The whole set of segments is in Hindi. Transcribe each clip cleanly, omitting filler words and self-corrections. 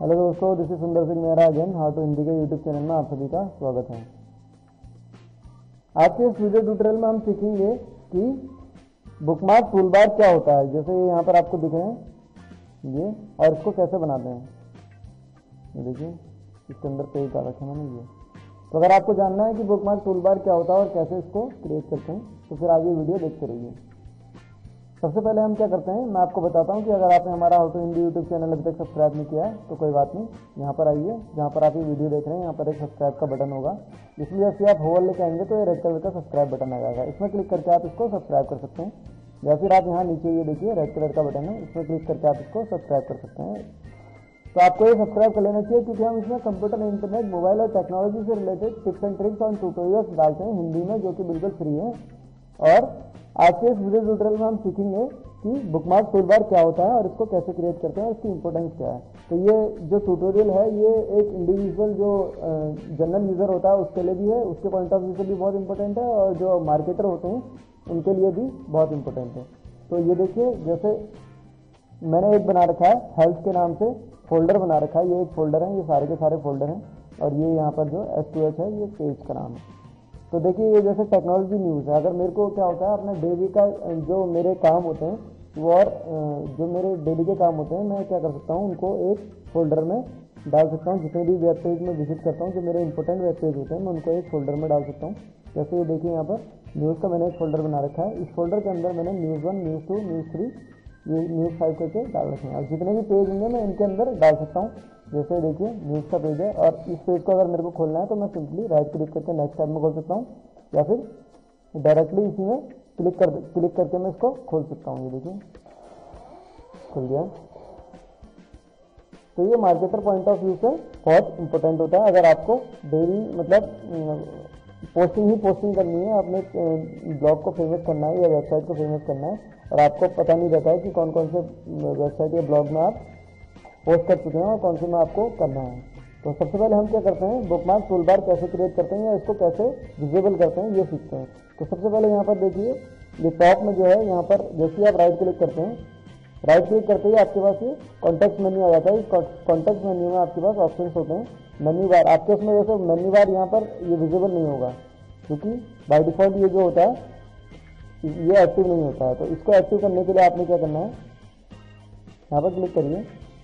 हेलो दोस्तों, this is Sundar Singh Mehra again how to Hindi के यूट्यूब चैनल में आप सभी का स्वागत है। आज के इस वीडियो ट्यूटोरियल में हम सीखेंगे कि बुकमार्क टूलबार क्या होता है। जैसे यहाँ पर आपको दिख रहे हैं ये, और इसको कैसे बनाते हैं। ये देखिए, इसके अंदर पेज डाल रखा है मैंने ये। तो अगर आपको जानना है कि बुकमार्क टूलबार क्या होता है और कैसे इसको क्रिएट करते हैं तो फिर आगे वीडियो देखते रहिए। सबसे पहले हम क्या करते हैं, मैं आपको बताता हूं कि अगर आपने हमारा how to Hindi YouTube channel अभी तक सब्सक्राइब नहीं किया है तो कोई बात नहीं, यहाँ पर आइए, जहाँ पर आप ये वीडियो देख रहे हैं यहाँ पर एक सब्सक्राइब का बटन होगा। इसलिए जैसे आप होवर लेके आएंगे तो ये रेड कलर का सब्सक्राइब बटन आ जाएगा। इसमें क्लिक करके आप इसको सब्सक्राइब कर सकते हैं, या फिर आप यहाँ नीचे ये देखिए रेड कलर का बटन है, इसमें क्लिक करके आप इसको सब्सक्राइब कर सकते हैं। तो आपको ये सब्सक्राइब कर लेना चाहिए, क्योंकि हम इसमें कंप्यूटर, इंटरनेट, मोबाइल और टेक्नोलॉजी से रिलेटेड टिप्स एंड ट्रिक्स और ट्यूटोरियल्स डालते हैं हिंदी में, जो कि बिल्कुल फ्री है। और आज के इस वीडियो ट्यूटोरियल में हम सीखेंगे कि बुकमार्क टूलबार क्या होता है और इसको कैसे क्रिएट करते हैं और इसकी इंपॉर्टेंस क्या है। तो ये जो ट्यूटोरियल है ये एक इंडिविजुअल जो जनरल यूजर होता है उसके लिए भी है, उसके पॉइंट ऑफ व्यू से भी बहुत इंपॉर्टेंट है, और जो मार्केटर होते हैं उनके लिए भी बहुत इंपॉर्टेंट है। तो ये देखिए, जैसे मैंने एक बना रखा है हेल्थ के नाम से फोल्डर बना रखा है। ये एक फोल्डर है, ये सारे के सारे फोल्डर हैं, और ये यहाँ पर जो S2H है ये पेज का नाम है। तो देखिए, ये जैसे टेक्नोलॉजी न्यूज़ है। अगर मेरे को क्या होता है, अपना डेली का जो मेरे काम होते हैं वो, और जो मेरे डेली के काम होते हैं, मैं क्या कर सकता हूँ, उनको एक फोल्डर में डाल सकता हूँ। जितने भी वेब पेज में विजिट करता हूँ, जो मेरे इंपॉर्टेंट वेब पेज होते हैं, मैं उनको एक फोल्डर में डाल सकता हूँ। जैसे ये देखिए, यहाँ पर न्यूज़ का मैंने एक फोल्डर बना रखा है। इस फोल्डर के अंदर मैंने न्यूज़ 1, न्यूज़ 2, न्यूज़ 3, ये न्यूज़ 5 करके डाल रखे हैं। और जितने भी पेज होंगे मैं इनके अंदर डाल सकता हूँ। जैसे देखिए, न्यूज़ का पेज है, और इस पेज को अगर मेरे को खोलना है तो मैं सिंपली राइट क्लिक करके नेक्स्ट टैब में खोल सकता हूँ, या फिर डायरेक्टली इसी में क्लिक करके मैं इसको खोल सकता हूँ। ये देखिए खुल गया। तो ये मार्केटर पॉइंट ऑफ व्यू से बहुत इंपॉर्टेंट होता है। अगर आपको डेली मतलब पोस्टिंग करनी है, अपने ब्लॉग को फेमस करना है या वेबसाइट को फेमस करना है, और आपको पता नहीं रहता है कि कौन कौन से वेबसाइट या ब्लॉग में आप पोस्ट कर चुके हैं और कौन से में आपको करना है। तो सबसे पहले हम क्या करते हैं, बुकमार्क टूलबार कैसे क्रिएट करते हैं या इसको कैसे विजिबल करते हैं ये सीखते हैं। तो सबसे पहले यहाँ पर देखिए, ये टॉप में जो है, यहाँ पर जैसे आप राइट क्लिक करते हैं, राइट क्लिक करते ही आपके पास ये कॉन्टेक्स्ट मेन्यू आ जाता है। इस कॉन्टेक्स्ट मेन्यू में आपके पास ऑप्शंस होते हैं। मेन्यू बार आपके उसमें जैसे मेन्यू बार यहाँ पर ये विजिबल नहीं होगा, क्योंकि बाय डिफॉल्ट ये जो होता है ये एक्टिव नहीं होता है। तो इसको एक्टिव करने के लिए आपने क्या करना है, यहाँ पर क्लिक करिए,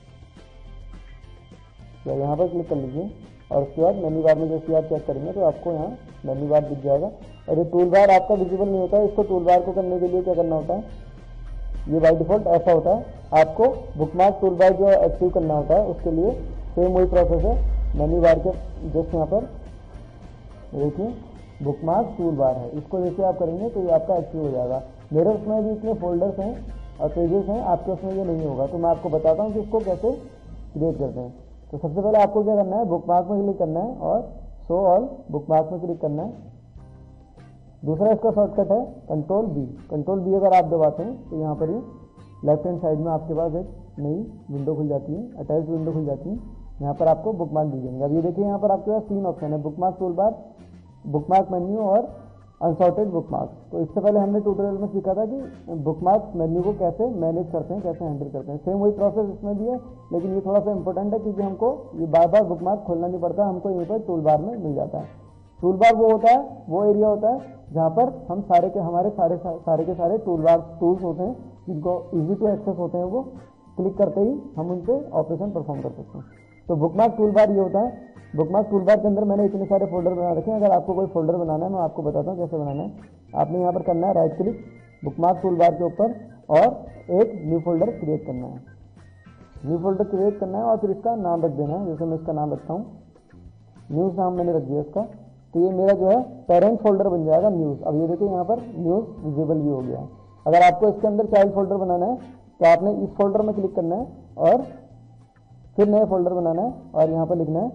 या यहाँ पर क्लिक कर लीजिए, और उसके बाद मेन्यू बार में जैसे आप चेक करेंगे तो आपको यहाँ मेन्यू बार दिख जाएगा। और ये टूल बार आपका विजिबल नहीं होता है। इसको टूल बार को करने के लिए क्या करना होता है, ये बाय डिफॉल्ट ऐसा होता है। आपको बुकमार्क टूल बार जो एक्टिव करना होता है उसके लिए सेम वही प्रोसेस है। मेन्यू बार के जस्ट यहाँ पर देखिए बुकमार्क टूल बार है, इसको जैसे आप करेंगे तो ये आपका एक्टिव हो जाएगा। मेरे उसमें भी इतने फोल्डर्स हैं और पेजेस हैं, आपके उसमें ये नहीं होगा। तो मैं आपको बताता हूँ कि इसको कैसे क्रिएट करते हैं। तो सबसे पहले आपको क्या करना है, बुकमार्क में क्लिक करना है और शो ऑल बुकमार्क में क्लिक करना है। दूसरा इसका शॉर्टकट है कंट्रोल बी अगर आप दबाते हैं तो यहाँ पर ही लेफ्ट हैंड साइड में आपके पास एक नई विंडो खुल जाती है, अटैच विंडो खुल जाती है। यहाँ पर आपको बुकमार्क दी जाएंगे। अब ये देखिए, यहाँ पर आपके पास 3 ऑप्शन है, बुकमार्क टूलबार, बुकमार्क मेन्यू और अनसॉर्टेड बुकमार्क। तो इससे पहले हमने ट्यूटोरियल में सीखा था कि बुकमार्क मेन्यू को कैसे मैनेज करते हैं, कैसे हैंडल करते हैं। सेम वही प्रोसेस इसमें भी है, लेकिन ये थोड़ा सा इंपॉर्टेंट है क्योंकि हमको ये बार बार बुकमार्क खोलना नहीं पड़ता, हमको यहीं पर टूल बार में मिल जाता है। टूल बार वो होता है, वो एरिया होता है जहाँ पर हम हमारे सारे टूल्स होते हैं, जिनको इजी टू एक्सेस होते हैं। वो क्लिक करते ही हम उनसे ऑपरेशन परफॉर्म कर सकते हैं। तो बुकमार्क टूलबार ये होता है। बुकमार्क टूलबार के अंदर मैंने इतने सारे फोल्डर बना रखे हैं। अगर आपको कोई फोल्डर बनाना है, मैं आपको बताता हूँ कैसे बनाना है। आपने यहाँ पर करना है राइट क्लिक बुकमार्क टूलबार के ऊपर, और एक न्यू फोल्डर क्रिएट करना है। न्यू फोल्डर क्रिएट करना है और फिर इसका नाम रख देना है। जैसे मैं इसका नाम रखता हूँ, न्यूज़ नाम मैंने रख दिया इसका। तो ये मेरा जो है पेरेंट फोल्डर बन जाएगा न्यूज़। अब ये देखिए, यहाँ पर न्यूज़ विजिबल भी हो गया। अगर आपको इसके अंदर चाइल्ड फोल्डर बनाना है तो आपने इस फोल्डर में क्लिक करना है और फिर नया फोल्डर बनाना है, और यहाँ पर लिखना है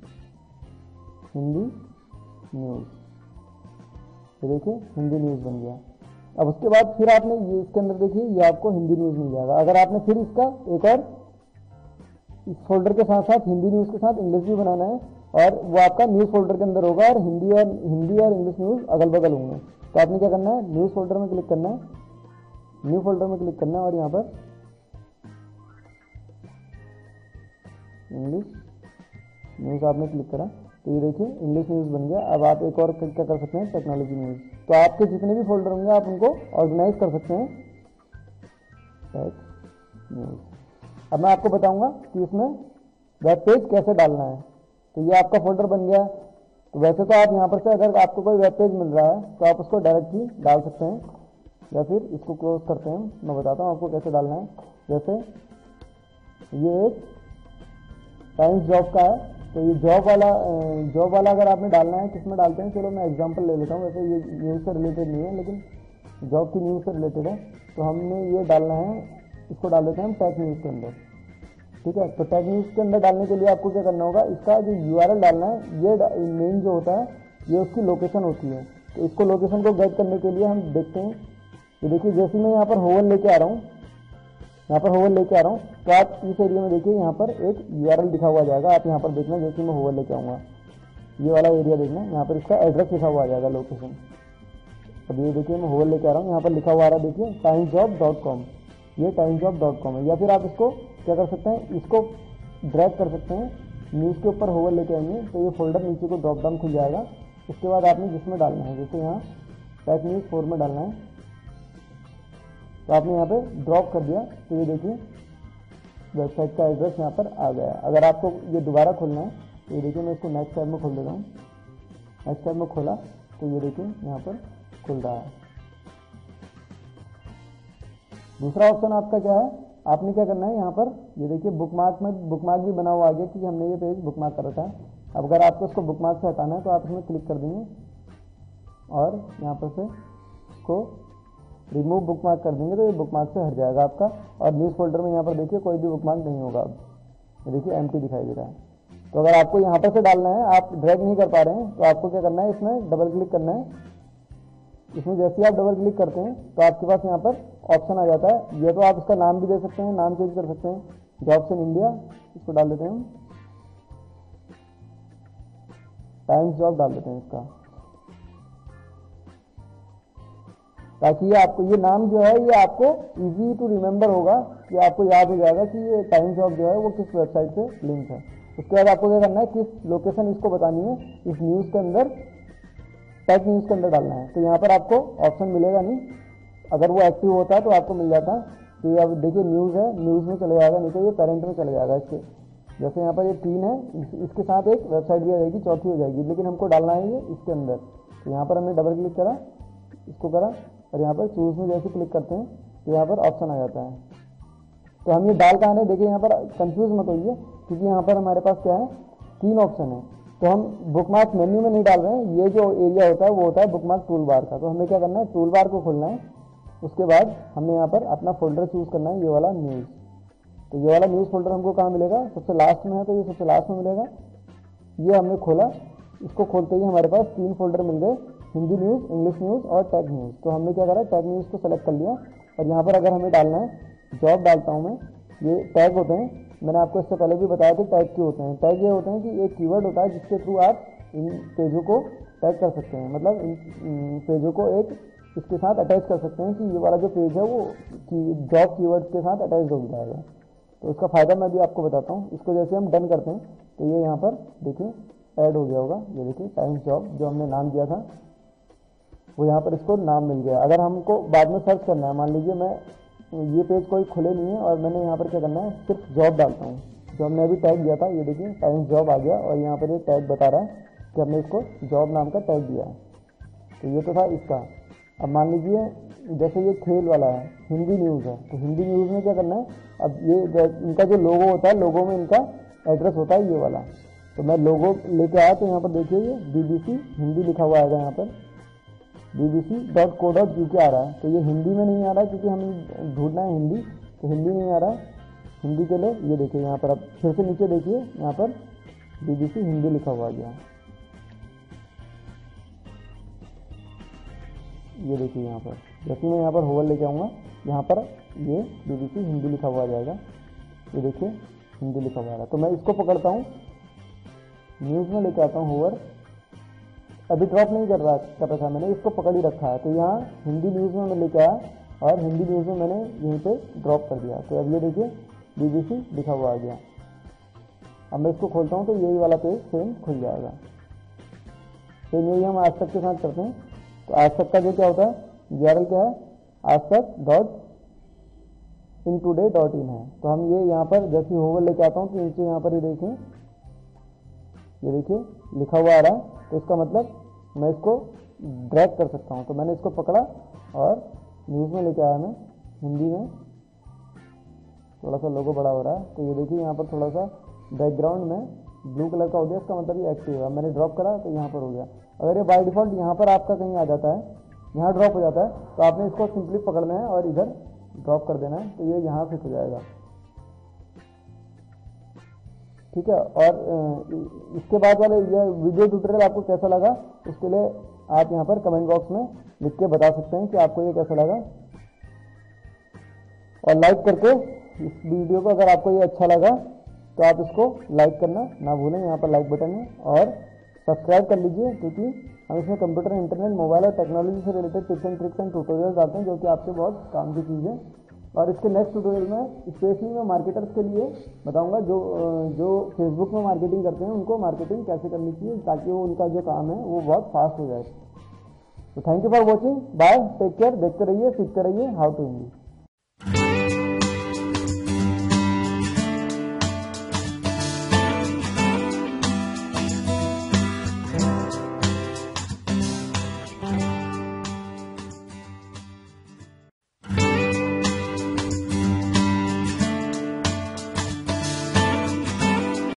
हिंदी न्यूज़। तो देखिए हिंदी न्यूज़ बन गया। अब उसके बाद फिर आपने ये इसके अंदर देखिए, ये आपको हिंदी न्यूज़ मिल जाएगा। अगर आपने फिर इसका एक और इस फोल्डर के साथ साथ हिंदी न्यूज़ के साथ इंग्लिश भी बनाना है, और वो आपका न्यूज़ फोल्डर के अंदर होगा, और हिंदी और इंग्लिश न्यूज़ अगल बगल होंगे। तो आपने क्या करना है, न्यूज़ फोल्डर में क्लिक करना है, न्यू फोल्डर में क्लिक करना है, और यहाँ पर इंग्लिश न्यूज़ आपने क्लिक करा तो ये देखिए इंग्लिश न्यूज़ बन गया। अब आप एक और क्या कर सकते हैं, टेक्नोलॉजी न्यूज़। तो आपके जितने भी फोल्डर होंगे आप उनको ऑर्गेनाइज कर सकते हैं टेक न्यूज़। अब मैं आपको बताऊंगा कि इसमें वेब पेज कैसे डालना है। तो ये आपका फोल्डर बन गया। तो वैसे तो आप यहाँ पर से अगर आपको कोई वेब पेज मिल रहा है तो आप उसको डायरेक्टली डाल सकते हैं, या फिर इसको क्लोज करते हैं। मैं बताता हूँ आपको कैसे डालना है। जैसे ये एक टाइम्स जॉब का है, तो ये जॉब वाला अगर आपने डालना है किस में डालते हैं, चलो मैं एग्जांपल ले लेता हूँ। वैसे ये न्यूज़ से रिलेटेड नहीं है लेकिन जॉब की न्यूज़ से रिलेटेड है। तो हमने ये डालना है, इसको डाल देते हैं हम टेक न्यूज़ के अंदर। ठीक है, तो टेक न्यूज़ के अंदर डालने के लिए आपको क्या करना होगा, इसका जो URL डालना है, ये मेन जो होता है ये उसकी लोकेशन होती है। तो इसको लोकेशन को गेट करने के लिए हम देखते हैं, ये देखिए जैसे मैं यहाँ पर होवर लेके आ रहा हूँ, यहाँ पर होवर लेके आ रहा हूँ, तो आप इस एरिया में देखिए यहाँ पर एक URL लिखा हुआ आ जाएगा। आप यहाँ पर देखना, जैसे मैं होवर लेके आऊँगा ये वाला एरिया देखना, यहाँ पर इसका एड्रेस लिखा हुआ आ जाएगा, लोकेशन। अब ये देखिए मैं होवर लेके आ रहा हूँ, यहाँ पर लिखा हुआ आ रहा है देखिए timesjob.com, ये timesjob.com है। या फिर आप इसको क्या कर सकते हैं, इसको ड्रैग कर सकते हैं, न्यूज़ के ऊपर होवर लेके आएंगे तो ये फोल्डर नीचे को ड्रॉप डाउन खुल जाएगा। उसके बाद आपने जिसमें डालना है, जैसे यहाँ टेक न्यूज़ 4 में डालना है, तो आपने यहाँ पे ड्रॉप कर दिया। तो ये देखिए वेबसाइट का एड्रेस यहाँ पर आ गया। अगर आपको ये दोबारा खोलना है तो ये देखिए मैं इसको नेक्स्ट टैब में खोल देता हूँ। नेक्स्ट टैब में खोला तो ये देखिए यहाँ पर खुल रहा है। दूसरा ऑप्शन आपका क्या है, आपने क्या करना है, यहाँ पर ये देखिए बुकमार्क में बुकमार्क भी बना हुआ आ गया कि हमने ये पेज बुकमार्क कर रखा है। अब अगर आपको इसको बुकमार्क से हटाना है तो आप इसमें क्लिक कर देंगे और यहाँ पर से इसको रिमूव बुकमार्क कर देंगे तो ये बुकमार्क से हट जाएगा आपका। और न्यूज़ फोल्डर में यहाँ पर देखिए कोई भी बुकमार्क नहीं होगा। अब ये देखिए एम्प्टी दिखाई दे रहा है। तो अगर आपको यहाँ पर से डालना है, आप ड्रैग नहीं कर पा रहे हैं, तो आपको क्या करना है, इसमें डबल क्लिक करना है। इसमें जैसे ही आप डबल क्लिक करते हैं तो आपके पास यहाँ पर ऑप्शन आ जाता है। ये तो आप इसका नाम भी दे सकते हैं, नाम चेंज कर सकते हैं, जॉब्स इन इंडिया इसको डाल देते हैं हम, टाइम्स जॉब डाल देते हैं इसका, ताकि ये आपको ये नाम जो है ये आपको इजी टू रिमेंबर होगा, कि आपको याद हो जाएगा कि ये टाइम्स जॉब जो है वो किस वेबसाइट से लिंक है। उसके बाद आपको क्या करना है, किस लोकेशन इसको बतानी है, इस न्यूज़ के अंदर टेक न्यूज़ के अंदर डालना है। तो यहाँ पर आपको ऑप्शन मिलेगा नहीं, अगर वो एक्टिव होता है तो आपको मिल जाता। तो ये अब देखिए न्यूज़ है, न्यूज़ में चले जाएगा, नहीं तो ये पेरेंट में चले जाएगा इसके। जैसे यहाँ पर ये 3 है, इसके साथ एक वेबसाइट भी आ जाएगी, चौथी हो जाएगी, लेकिन हमको डालना है ये इसके अंदर। तो यहाँ पर हमने डबल क्लिक करा, इसको करा और यहाँ पर चूज़ में जैसे क्लिक करते हैं तो यहाँ पर ऑप्शन आ जाता है। तो हम ये डाल कहाँ है, देखिए यहाँ पर कंफ्यूज मत होइए, क्योंकि यहाँ पर हमारे पास क्या है, 3 ऑप्शन है। तो हम बुकमार्क मेन्यू में नहीं डाल रहे हैं, ये जो एरिया होता है वो होता है बुकमार्क टूल बार का। तो हमें क्या करना है, टूल बार को खोलना है। उसके बाद हमने यहाँ पर अपना फोल्डर चूज़ करना है, ये वाला न्यूज़। तो ये वाला न्यूज़ फोल्डर हमको कहाँ मिलेगा, सबसे लास्ट में है, तो ये सबसे लास्ट में मिलेगा। ये हमने खोला, इसको खोलते ही हमारे पास 3 फोल्डर मिल गए, हिंदी न्यूज़, इंग्लिश न्यूज़ और टेक न्यूज़। तो हमने क्या करा, टेक न्यूज़ को सेलेक्ट कर लिया और यहाँ पर अगर हमें डालना है, जॉब डालता हूँ मैं, ये टैग होते हैं, मैंने आपको इससे पहले भी बताया था टैग क्यों होते हैं। टैग ये होते हैं कि एक कीवर्ड होता है जिसके थ्रू आप इन पेजों को टैग कर सकते हैं, मतलब इन पेजों को एक इसके साथ अटैच कर सकते हैं कि ये वाला जो पेज है वो जॉब कीवर्ड के साथ अटैच हो जाएगा। तो इसका फ़ायदा मैं भी आपको बताता हूँ। इसको जैसे हम डन करते हैं तो ये यहाँ पर देखिए ऐड हो गया होगा, ये देखिए टाइम्स जॉब जो हमने नाम दिया था वो यहाँ पर इसको नाम मिल गया। अगर हमको बाद में सर्च करना है, मान लीजिए मैं ये पेज कोई खुले नहीं है और मैंने यहाँ पर क्या करना है, सिर्फ जॉब डालता हूँ, जो हमने अभी टैग दिया था, ये देखिए टाइम्स जॉब आ गया और यहाँ पर ये टैग बता रहा है कि हमने इसको जॉब नाम का टैग दिया है। तो ये तो था इसका। अब मान लीजिए जैसे ये खेल वाला है, हिंदी न्यूज़ है, तो हिंदी न्यूज़ में क्या करना है, अब ये इनका जो लोगो होता है, लोगो में इनका एड्रेस होता है ये वाला। तो मैं लोगो लेके आया तो यहाँ पर देखिए ये BBC हिंदी लिखा हुआ आएगा, यहाँ पर bbc.co.uk आ रहा है। तो ये हिंदी में नहीं आ रहा है क्योंकि हमें ढूंढना है हिंदी, तो हिंदी नहीं आ रहा है। हिंदी के लिए ये देखिए यहाँ पर, अब फिर से नीचे देखिए यहाँ पर BBC हिंदी लिखा हुआ गया, ये देखिए यहाँ पर। जैसे मैं यहाँ पर होवर लेके आऊँगा, यहाँ पर ये BBC हिंदी लिखा हुआ आ जाएगा, ये देखिए हिंदी लिखा हुआ आ रहा है। तो मैं इसको पकड़ता हूँ, न्यूज़ में लेके आता हूँ होवर, अभी ड्रॉप नहीं कर रहा था मैंने, इसको पकड़ ही रखा है। तो यहाँ हिंदी न्यूज़ में मैं लेके आया और हिंदी न्यूज़ में मैंने यहीं पे ड्रॉप कर दिया। तो अब ये देखिए BBC लिखा हुआ आ गया। अब मैं इसको खोलता हूँ तो यही वाला पेज सेम खुल जाएगा। सेम यही हम आज तक के साथ करते हैं। तो आज तक का जो क्या होता है, URL क्या है, आज तक .intoday.in है। तो हम ये यहाँ पर जैसे होवर लेके आता हूँ तो नीचे यहाँ पर ये देखें, ये देखिए लिखा हुआ आ रहा है। तो इसका मतलब मैं इसको ड्रैग कर सकता हूँ। तो मैंने इसको पकड़ा और न्यूज़ में लेके आया मैं हिंदी में। थोड़ा सा लोगो बड़ा हो रहा है। तो ये देखिए यहाँ पर थोड़ा सा बैकग्राउंड में ब्लू कलर का हो गया, इसका मतलब ये एक्टिव है। मैंने ड्रॉप करा तो यहाँ पर हो गया। अगर ये बाय डिफॉल्ट यहाँ पर आपका कहीं आ जाता है, यहाँ ड्रॉप हो जाता है, तो आपने इसको सिंपली पकड़ना है और इधर ड्रॉप कर देना है, तो ये यहाँ फिट हो जाएगा। ठीक है। और इसके बाद वाले ये वीडियो ट्यूटोरियल आपको कैसा लगा, उसके लिए आप यहाँ पर कमेंट बॉक्स में लिख के बता सकते हैं कि आपको ये कैसा लगा। और लाइक करके इस वीडियो को, अगर आपको ये अच्छा लगा तो आप इसको लाइक करना ना भूलें, यहाँ पर लाइक बटन है। और सब्सक्राइब कर लीजिए, क्योंकि हम इसमें कंप्यूटर, इंटरनेट, मोबाइल और टेक्नोलॉजी से related tips and tricks and tutorial डालते हैं, जो कि आपके बहुत काम की चीज़ है। और इसके नेक्स्ट ट्यूटोरियल में स्पेशली मैं मार्केटर्स के लिए बताऊंगा, जो फेसबुक में मार्केटिंग करते हैं उनको मार्केटिंग कैसे करनी चाहिए, ताकि वो उनका जो काम है वो बहुत फास्ट हो जाए। तो thank you for watching, bye, take care, देखते रहिए, सीखते रहिए हाउ टू हिंदी।